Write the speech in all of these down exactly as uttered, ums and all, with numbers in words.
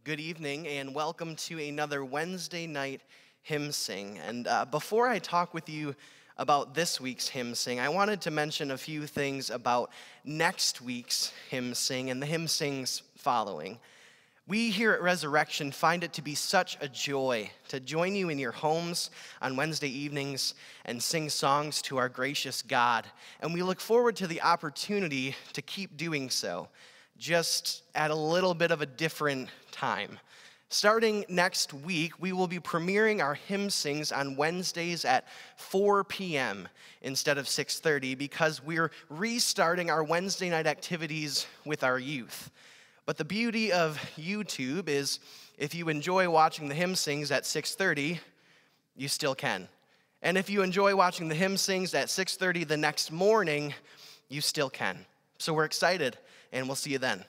Good evening and welcome to another Wednesday night hymn sing. And uh, before I talk with you about this week's hymn sing, I wanted to mention a few things about next week's hymn sing and the hymn sings following. We here at Resurrection find it to be such a joy to join you in your homes on Wednesday evenings and sing songs to our gracious God. And we look forward to the opportunity to keep doing so, just at a little bit of a different time. Starting next week, we will be premiering our hymn sings on Wednesdays at four p.m. instead of six thirty because we're restarting our Wednesday night activities with our youth. But the beauty of YouTube is if you enjoy watching the hymn sings at six thirty, you still can. And if you enjoy watching the hymn sings at six thirty the next morning, you still can. So we're excited, and we'll see you then.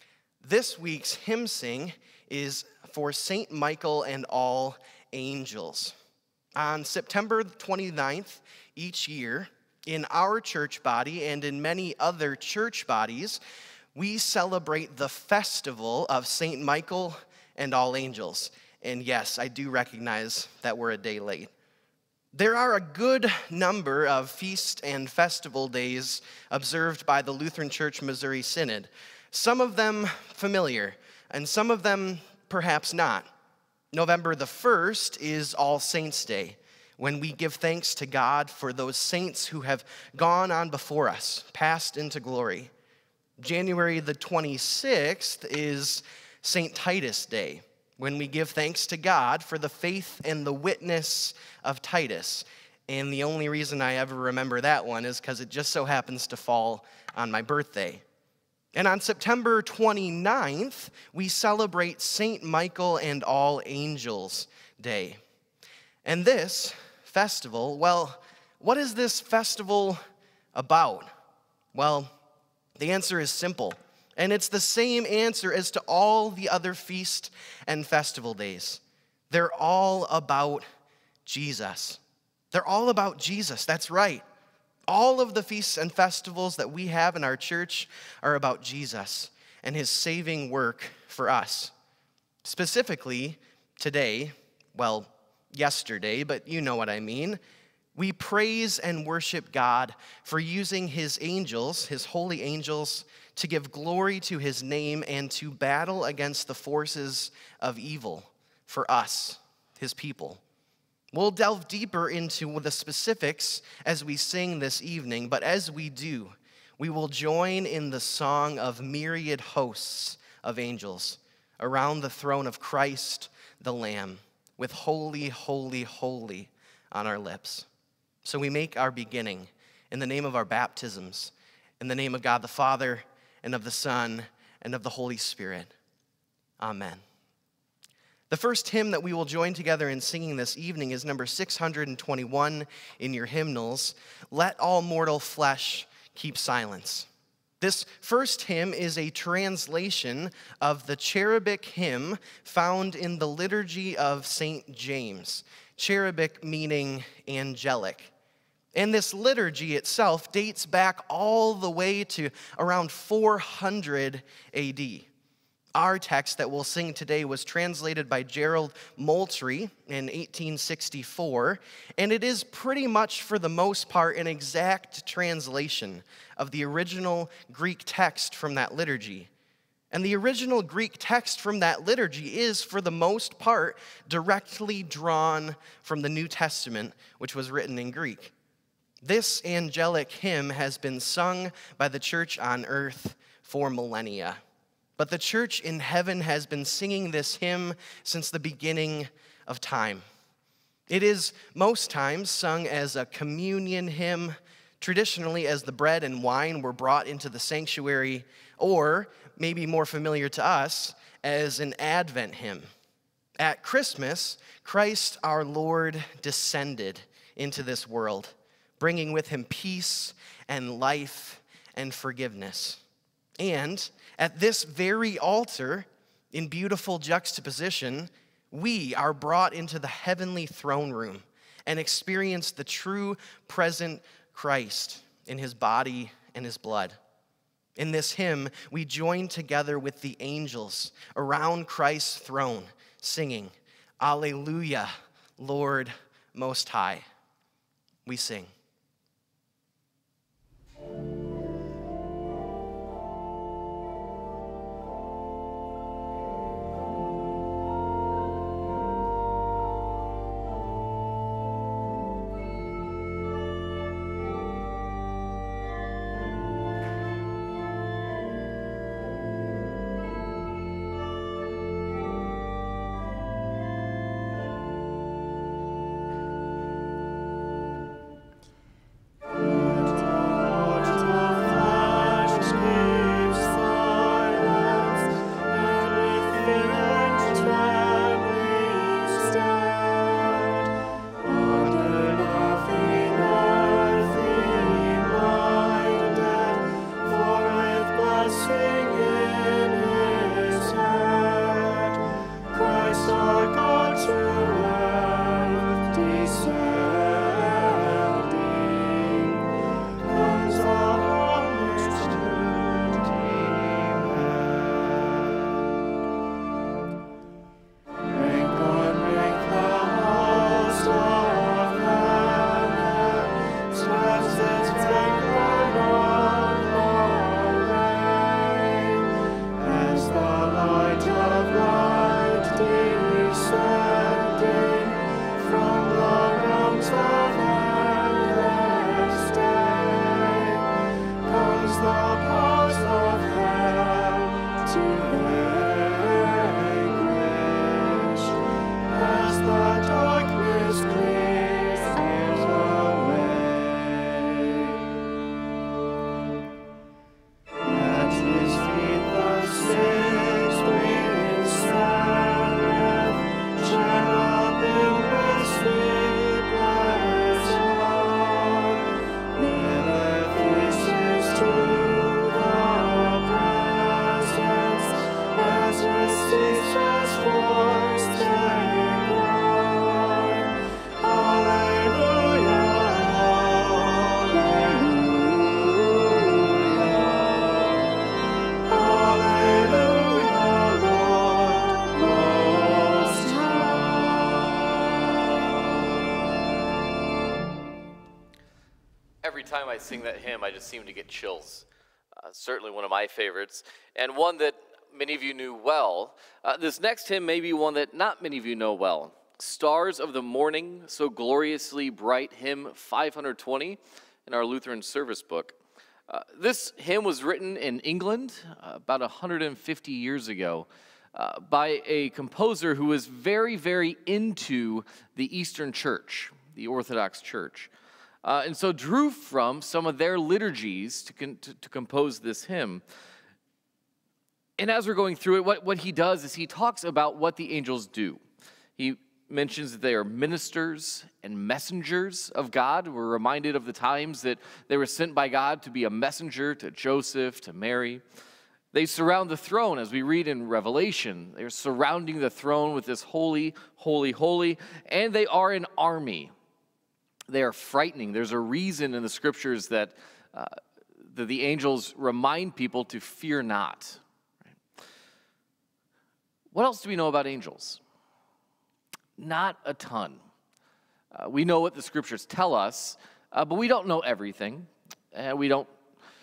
This week's hymn sing is for Saint Michael and all angels. On September twenty-ninth each year, in our church body and in many other church bodies, we celebrate the festival of Saint Michael and all angels. And yes, I do recognize that we're a day late. There are a good number of feast and festival days observed by the Lutheran Church Missouri Synod. Some of them familiar, and some of them perhaps not. November the first is All Saints' Day, when we give thanks to God for those saints who have gone on before us, passed into glory. January the twenty-sixth is Saint Titus Day, when we give thanks to God for the faith and the witness of Titus. And the only reason I ever remember that one is because it just so happens to fall on my birthday. And on September twenty-ninth, we celebrate Saint Michael and All Angels Day. And this festival, well, what is this festival about? Well, the answer is simple, and it's the same answer as to all the other feast and festival days. They're all about Jesus. They're all about Jesus, that's right. All of the feasts and festivals that we have in our church are about Jesus and his saving work for us. Specifically, today, well, yesterday, but you know what I mean, we praise and worship God for using his angels, his holy angels, to give glory to his name and to battle against the forces of evil for us, his people. We'll delve deeper into the specifics as we sing this evening, but as we do, we will join in the song of myriad hosts of angels around the throne of Christ the Lamb, with holy, holy, holy on our lips. So we make our beginning in the name of our baptisms, in the name of God the Father, and of the Son, and of the Holy Spirit. Amen. The first hymn that we will join together in singing this evening is number six hundred twenty-one in your hymnals, Let All Mortal Flesh Keep Silence. This first hymn is a translation of the cherubic hymn found in the liturgy of Saint James, cherubic meaning angelic. And this liturgy itself dates back all the way to around four hundred A D. Our text that we'll sing today was translated by Gerald Moultrie in eighteen sixty-four, and it is pretty much, for the most part, an exact translation of the original Greek text from that liturgy. And the original Greek text from that liturgy is, for the most part, directly drawn from the New Testament, which was written in Greek. This angelic hymn has been sung by the church on earth for millennia. But the church in heaven has been singing this hymn since the beginning of time. It is most times sung as a communion hymn, traditionally as the bread and wine were brought into the sanctuary, or maybe more familiar to us, as an Advent hymn. At Christmas, Christ our Lord descended into this world, bringing with him peace and life and forgiveness. And at this very altar, in beautiful juxtaposition, we are brought into the heavenly throne room and experience the true present Christ in his body and his blood. In this hymn, we join together with the angels around Christ's throne, singing, Alleluia, Lord Most High. We sing. Time I sing that hymn, I just seem to get chills. Uh, certainly one of my favorites, and one that many of you knew well. Uh, this next hymn may be one that not many of you know well. Stars of the Morning, So Gloriously Bright, hymn five hundred twenty in our Lutheran service book. Uh, this hymn was written in England uh, about one hundred fifty years ago uh, by a composer who was very, very into the Eastern Church, the Orthodox Church. Uh, and so drew from some of their liturgies to, con- to, to compose this hymn. And as we're going through it, what, what he does is he talks about what the angels do. He mentions that they are ministers and messengers of God. We're reminded of the times that they were sent by God to be a messenger to Joseph, to Mary. They surround the throne, as we read in Revelation. They're surrounding the throne with this holy, holy, holy, and they are an army. They are frightening. There's a reason in the scriptures that, uh, that the angels remind people to fear not. Right? What else do we know about angels? Not a ton. Uh, we know what the scriptures tell us, uh, but we don't know everything. And we don't.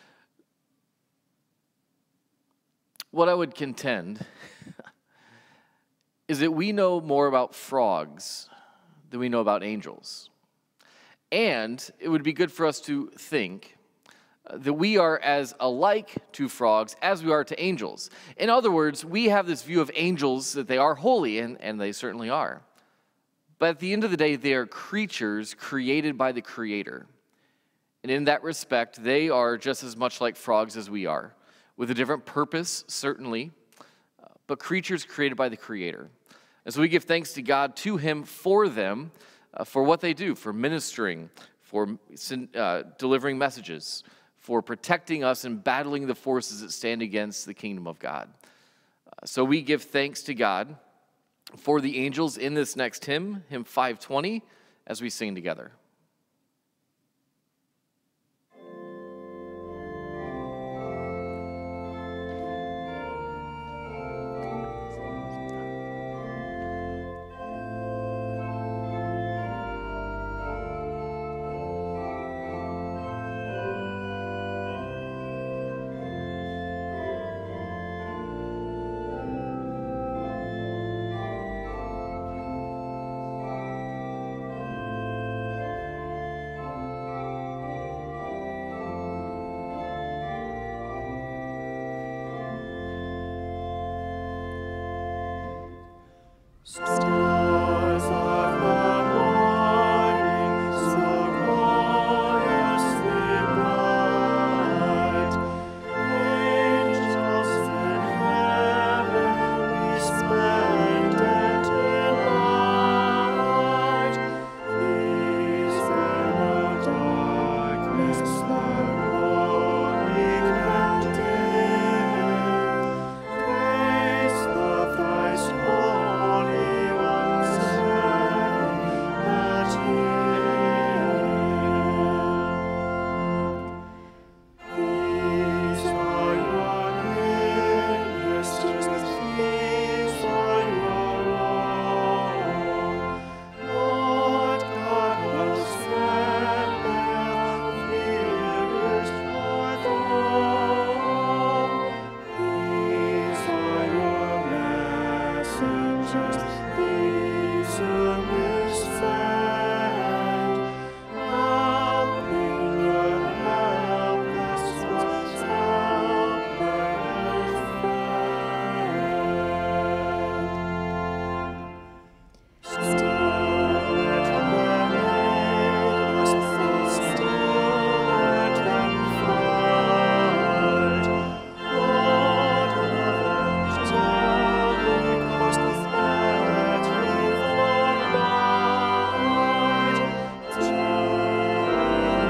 What I would contend is that we know more about frogs than we know about angels. And it would be good for us to think that we are as alike to frogs as we are to angels. In other words, we have this view of angels that they are holy, and, and they certainly are. But at the end of the day, they are creatures created by the Creator. And in that respect, they are just as much like frogs as we are, with a different purpose, certainly, but creatures created by the Creator. And so we give thanks to God, to Him, for them, Uh, for what they do, for ministering, for uh, delivering messages, for protecting us and battling the forces that stand against the kingdom of God. Uh, so we give thanks to God for the angels in this next hymn, hymn five twenty, as we sing together. Stars of the morning, so gloriously bright, angels in heaven resplendent in light, these where no darkness the glory can dim. Praise the thrice holy ones, heaven at him. These are your ministers, these are your own. Lord God of Sabaoth, fearest your throne. These are your messengers, these whom you send, helping your helpless ones, helper and friend. Still let them lead us, still let them fight. Lord of angelic hosts, let reform light. Till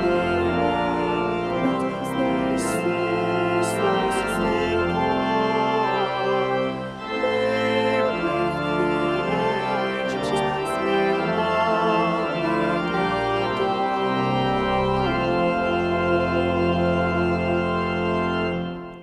they ceaselessly pour, they with the angels sing love and adore.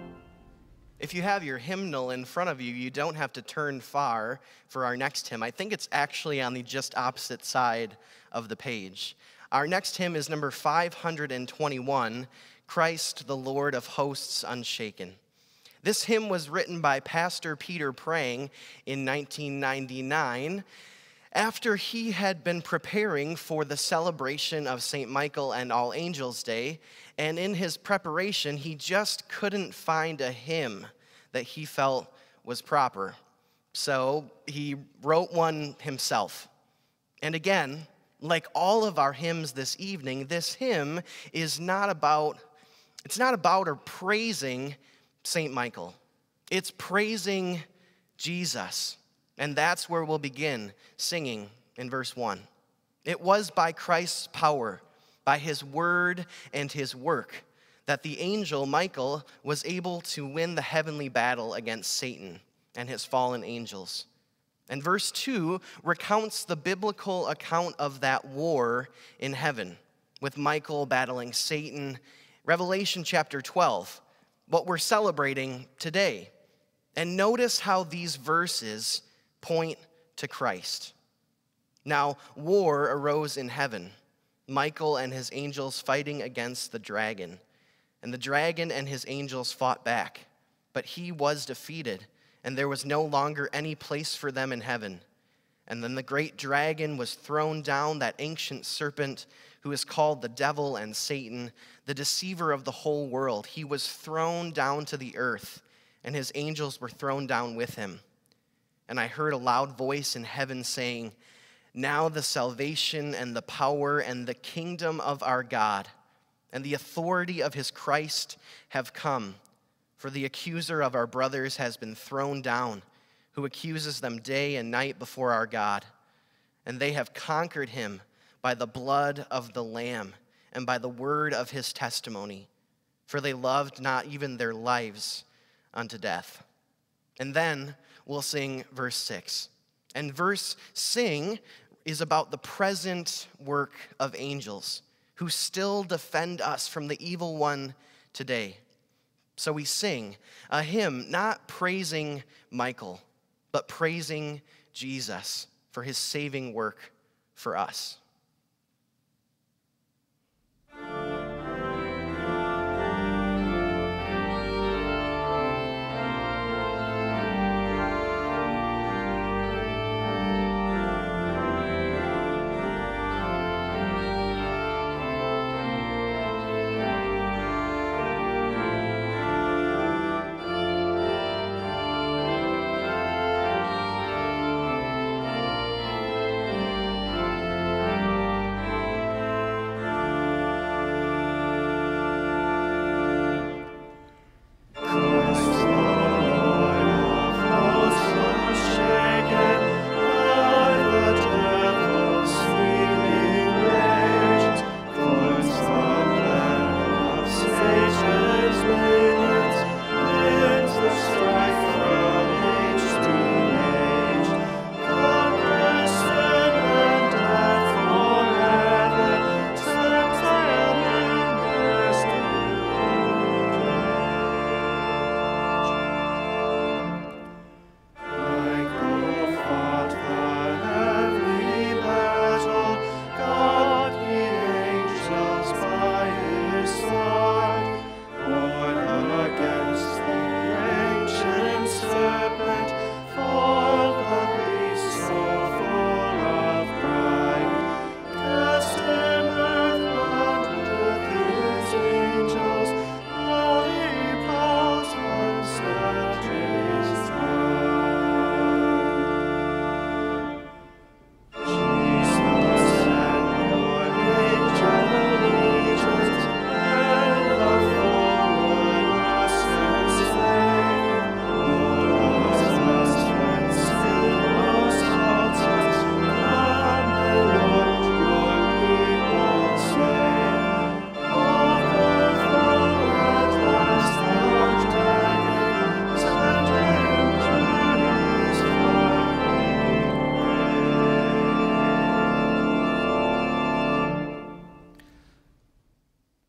If you have your hymnal in front of you, you don't have to turn far for our next hymn. I think it's actually on the just opposite side of the page. Our next hymn is number five hundred twenty-one, Christ the Lord of Hosts Unshaken. This hymn was written by Pastor Peter Prang in nineteen ninety-nine after he had been preparing for the celebration of Saint Michael and All Angels' Day, and in his preparation, he just couldn't find a hymn that he felt was proper. So he wrote one himself. And again, like all of our hymns this evening, this hymn is not about, it's not about or praising Saint Michael. It's praising Jesus. And that's where we'll begin singing in verse one. It was by Christ's power, by his word and his work, that the angel Michael was able to win the heavenly battle against Satan and his fallen angels. And verse two recounts the biblical account of that war in heaven, with Michael battling Satan. Revelation chapter twelve, what we're celebrating today. And notice how these verses point to Christ. Now, war arose in heaven, Michael and his angels fighting against the dragon. And the dragon and his angels fought back, but he was defeated, and there was no longer any place for them in heaven. And then the great dragon was thrown down, that ancient serpent who is called the devil and Satan, the deceiver of the whole world. He was thrown down to the earth, and his angels were thrown down with him. And I heard a loud voice in heaven saying, "Now the salvation and the power and the kingdom of our God and the authority of his Christ have come. For the accuser of our brothers has been thrown down, who accuses them day and night before our God. And they have conquered him by the blood of the Lamb and by the word of his testimony. For they loved not even their lives unto death." And then we'll sing verse six. And verse sing is about the present work of angels who still defend us from the evil one today. So we sing a hymn not praising Michael, but praising Jesus for his saving work for us.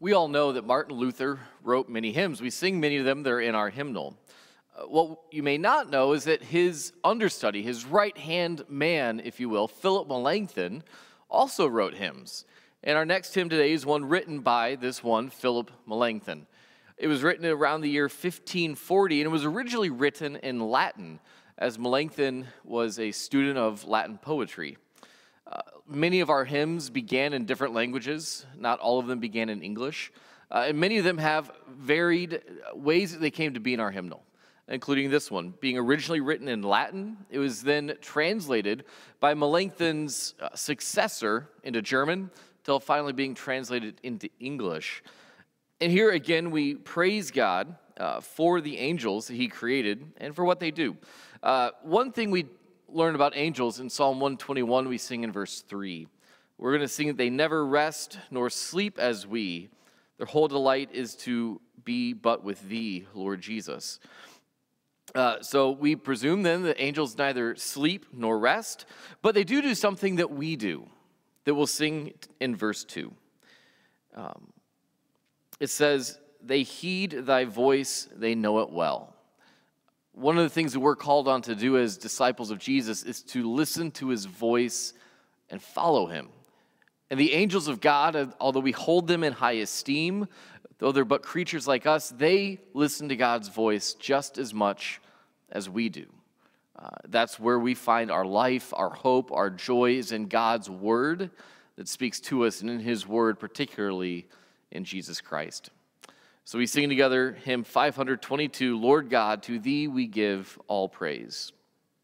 We all know that Martin Luther wrote many hymns. We sing many of them. They're in our hymnal. Uh, what you may not know is that his understudy, his right-hand man, if you will, Philip Melanchthon, also wrote hymns. And our next hymn today is one written by this one, Philip Melanchthon. It was written around the year fifteen forty, and it was originally written in Latin, as Melanchthon was a student of Latin poetry. Uh, many of our hymns began in different languages. Not all of them began in English. Uh, and many of them have varied ways that they came to be in our hymnal, including this one. Being originally written in Latin, it was then translated by Melanchthon's uh, successor into German, until finally being translated into English. And here again, we praise God uh, for the angels that he created and for what they do. Uh, one thing we learn about angels in Psalm one twenty-one, we sing in verse three. We're going to sing that they never rest nor sleep as we. Their whole delight is to be but with thee, Lord Jesus. Uh, so we presume then that angels neither sleep nor rest, but they do do something that we do, that we'll sing in verse two. Um, it says, they heed thy voice, they know it well. One of the things that we're called on to do as disciples of Jesus is to listen to his voice and follow him. And the angels of God, although we hold them in high esteem, though they're but creatures like us, they listen to God's voice just as much as we do. Uh, that's where we find our life, our hope, our joy is in God's word that speaks to us, and in his word, particularly in Jesus Christ. So we sing together hymn five twenty-two, Lord God, to thee we give all praise.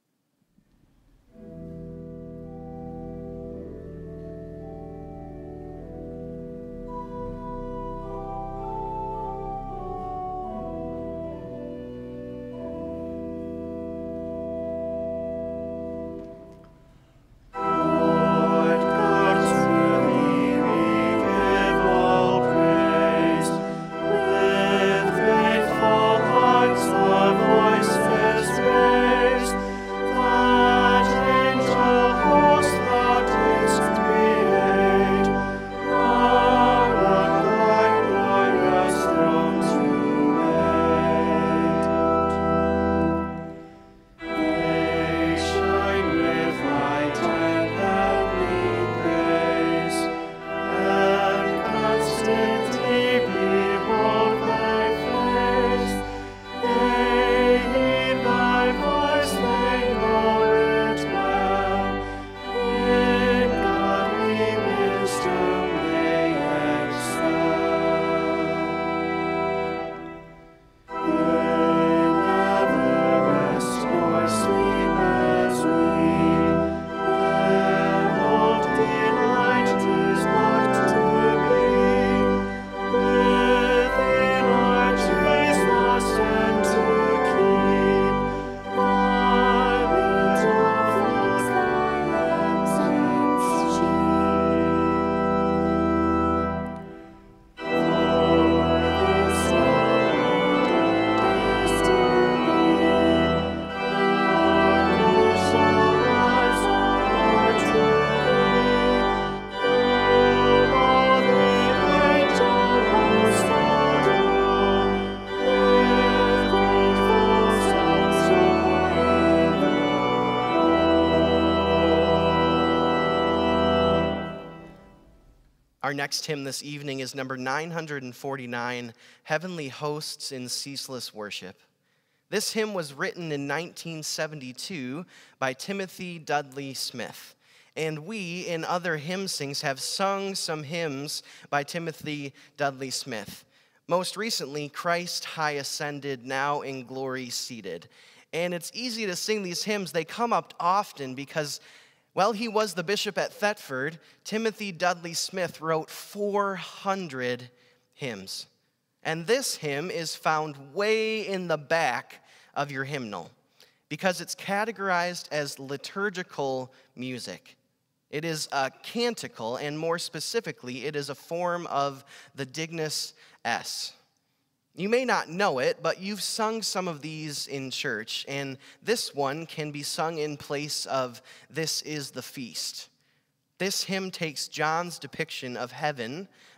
Our next hymn this evening is number nine forty-nine, Heavenly Hosts in Ceaseless Worship. This hymn was written in nineteen seventy-two by Timothy Dudley Smith. And we, in other hymn sings, have sung some hymns by Timothy Dudley Smith. Most recently, Christ high ascended, now in glory seated. And it's easy to sing these hymns. They come up often because, well, he was the bishop at Thetford. Timothy Dudley Smith wrote four hundred hymns. And this hymn is found way in the back of your hymnal because it's categorized as liturgical music. It is a canticle, and more specifically, it is a form of the Dignus Es. You may not know it, but you've sung some of these in church, and this one can be sung in place of This is the Feast. This hymn takes John's depiction of heaven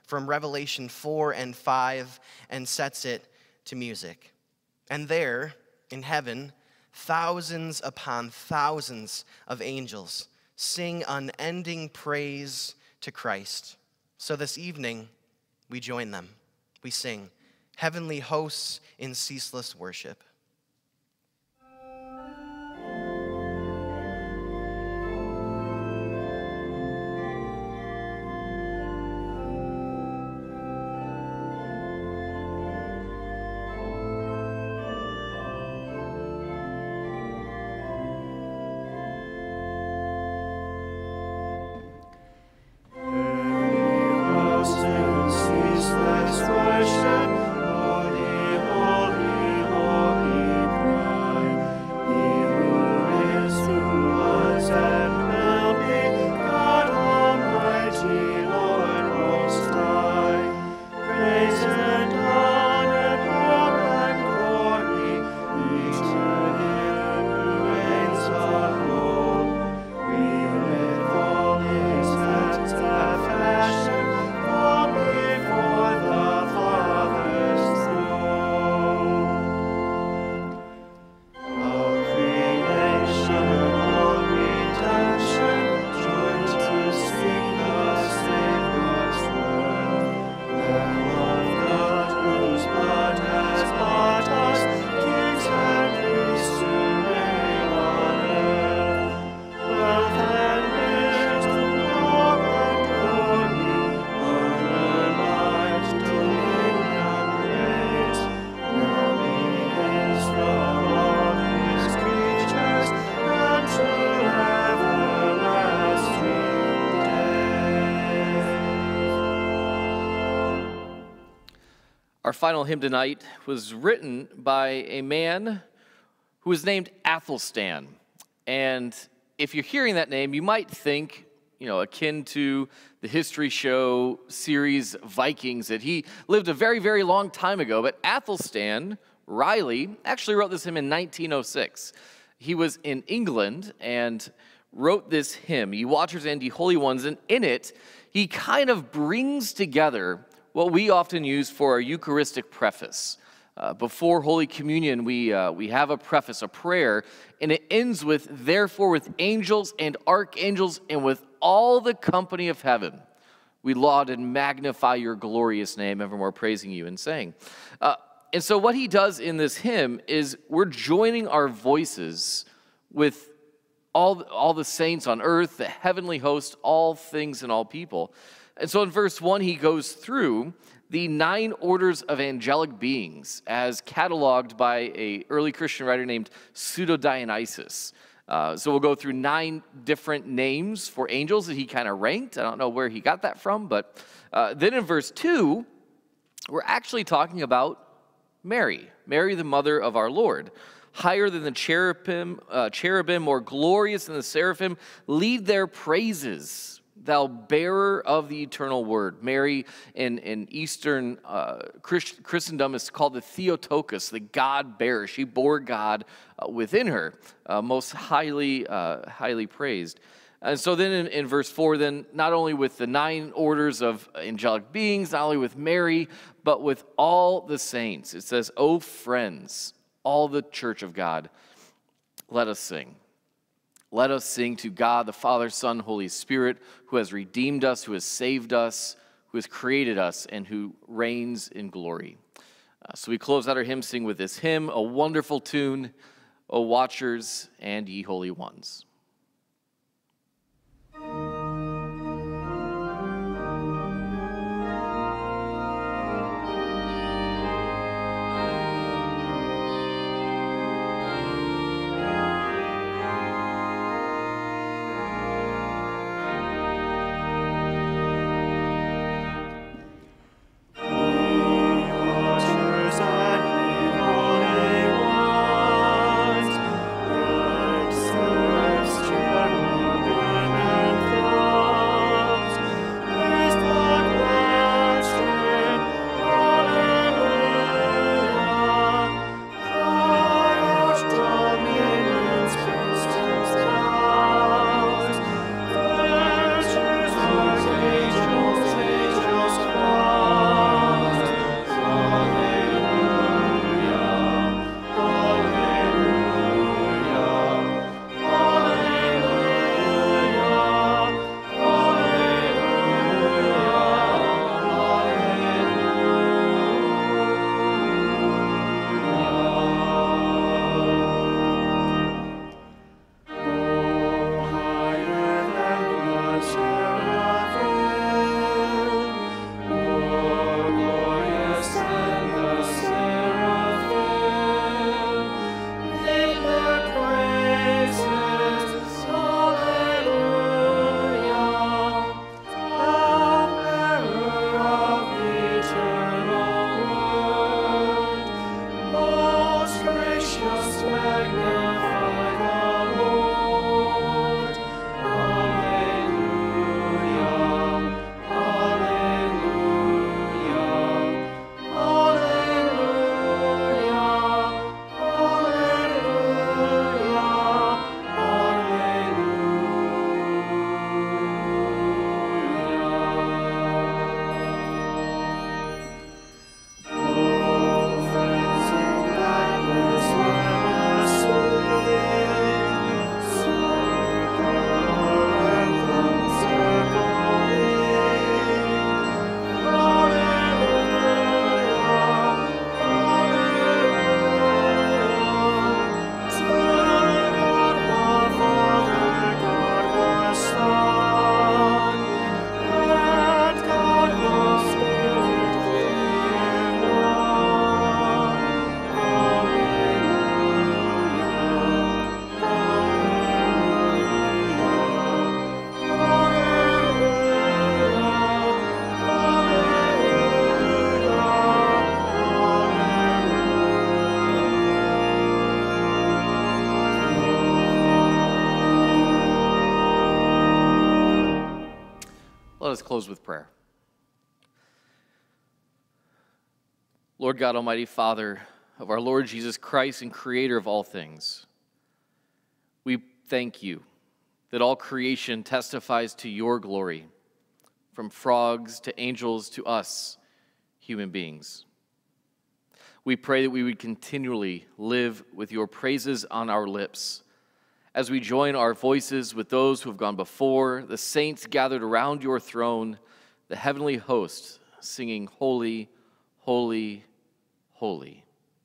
from Revelation four and five and sets it to music. And there, in heaven, thousands upon thousands of angels sing unending praise to Christ. So this evening, we join them. We sing, Heavenly Hosts in Ceaseless Worship. Ceaseless worship, holy, holy, holy cry. He who is, who was, and will be, God Almighty, Lord Most High. Praise and honor, power and glory be to Him who reigns of old. We with all His hands have fashioned, fall before the Father's throne. All creation, all redemption, join to sing the Savior's word. Lamb of God, whose blood has bought us, kings and priests to reign on earth. Wealth and wisdom, power and glory, honor, might, dominion, praise. Now He is from all His creatures, and to everlasting days. Our final hymn tonight was written by a man who was named Athelstan. And if you're hearing that name, you might think, you know, akin to the history show series Vikings, that he lived a very, very long time ago. But Athelstan Riley actually wrote this hymn in nineteen oh six. He was in England and wrote this hymn, Ye Watchers and Ye Holy Ones, and in it, he kind of brings together what we often use for our Eucharistic preface. Uh, before Holy Communion, we, uh, we have a preface, a prayer, and it ends with, therefore with angels and archangels and with all the company of heaven, we laud and magnify your glorious name, evermore praising you and saying. Uh, and so what he does in this hymn is we're joining our voices with all, all the saints on earth, the heavenly host, all things and all people. And so in verse one, he goes through the nine orders of angelic beings as cataloged by an early Christian writer named Pseudo-Dionysius. Uh, so we'll go through nine different names for angels that he kind of ranked. I don't know where he got that from, but uh, then in verse two, we're actually talking about Mary, Mary the mother of our Lord. Higher than the cherubim, uh, cherubim, more glorious than the seraphim, lead their praises, thou bearer of the eternal word. Mary in, in Eastern uh, Christ, Christendom is called the Theotokos, the God bearer. She bore God uh, within her, uh, most highly, uh, highly praised. And so then in, in verse four, then not only with the nine orders of angelic beings, not only with Mary, but with all the saints. It says, O friends, all the church of God, let us sing. Let us sing to God, the Father, Son, Holy Spirit, who has redeemed us, who has saved us, who has created us, and who reigns in glory. Uh, so we close out our hymn sing with this hymn, a wonderful tune, O watchers and ye holy ones. Watchers and ye holy ones, Let us close with prayer. Lord God, Almighty Father of our Lord Jesus Christ and Creator of all things, we thank you that all creation testifies to your glory, from frogs to angels to us, human beings. We pray that we would continually live with your praises on our lips as we join our voices with those who have gone before, the saints gathered around your throne, the heavenly host singing, Holy, Holy, Holy.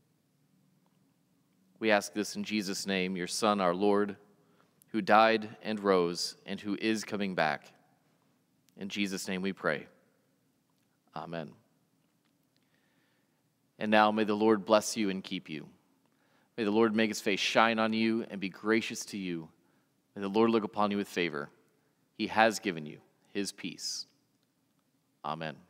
We ask this in Jesus' name, your Son, our Lord, who died and rose and who is coming back. In Jesus' name we pray. Amen. And now may the Lord bless you and keep you. May the Lord make his face shine on you and be gracious to you. May the Lord look upon you with favor. He has given you his peace. Amen.